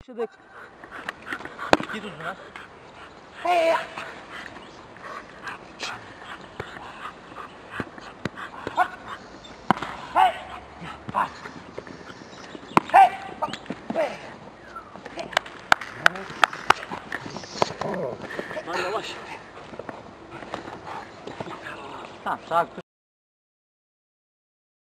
Başladık. Git Uzun'a. Lan yavaş. Tamam, sabit dur.